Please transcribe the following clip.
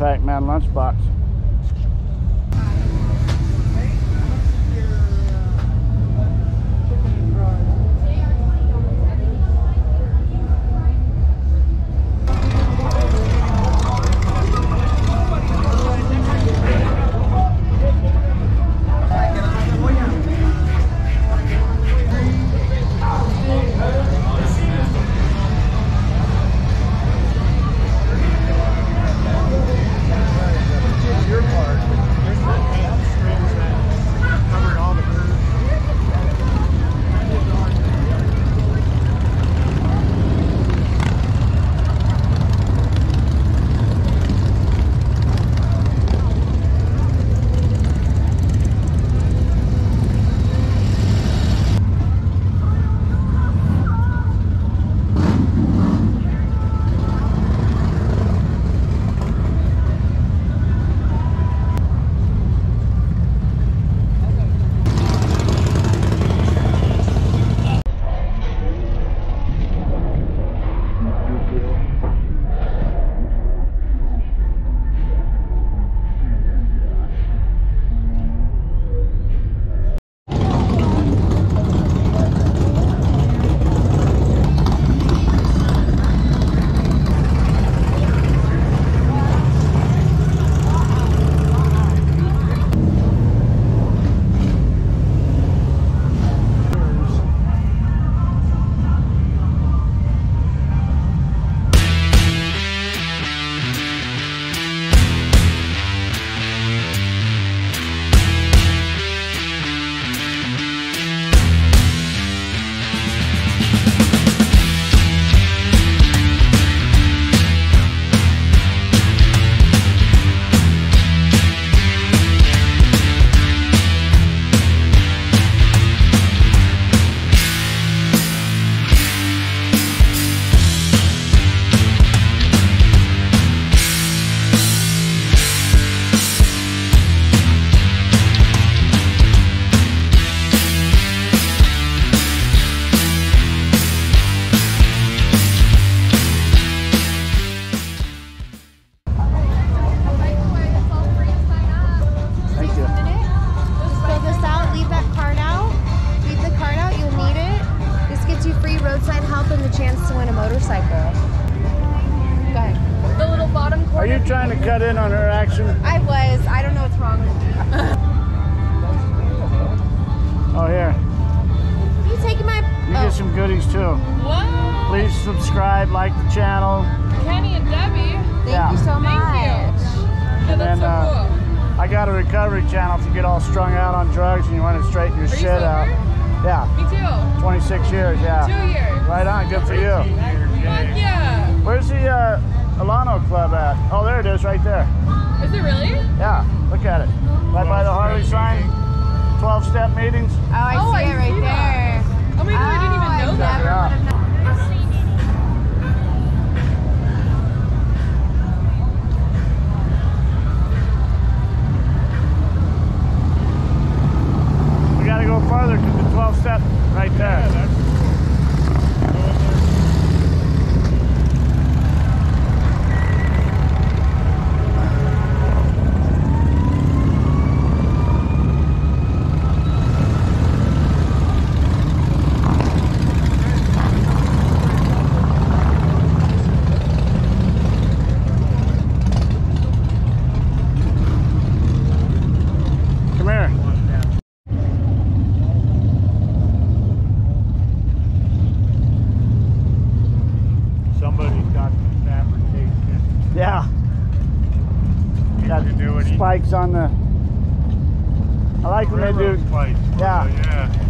Pac-Man lunchbox. roadside help and the chance to win a motorcycle. Go ahead. The little bottom corner. Are you trying to cut in on her action? I was. I don't know what's wrong with me. Oh, here. Are you taking my... You get some goodies too. What? Please subscribe, like the channel. Kenny and Debbie. Thank you so much. Thank you. Yeah, that's so cool. I got a recovery channel if you get all strung out on drugs and you want to straighten your shit out. Yeah. Me too. 26 years, yeah. 2 years. Right on, good for you. Fuck yeah. Where's the Alano Club at? Oh, there it is, right there. Is it really? Yeah, look at it. Right by the Harley sign. 12-step meetings. Oh, I see it right there. Oh my god, I didn't even know that. Yeah. We gotta go farther because the 12-step right there. Yeah, got spikes on the. I like when they do. Spikes. Yeah. Yeah.